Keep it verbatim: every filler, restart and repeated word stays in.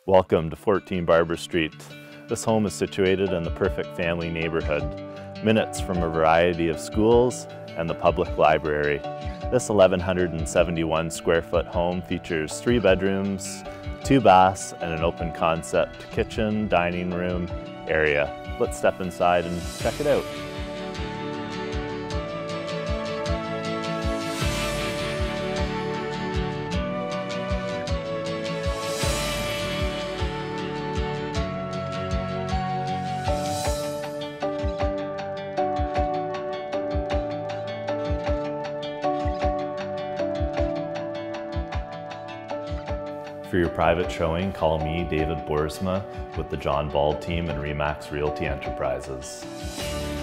Welcome to fourteen Barber Street. This home is situated in the perfect family neighborhood, minutes from a variety of schools and the public library. This eleven seventy-one square foot home features three bedrooms, two baths, and an open concept kitchen, dining room area. Let's step inside and check it out. For your private showing, call me, David Boersma, with the John Bald team and Remax Realty Enterprises.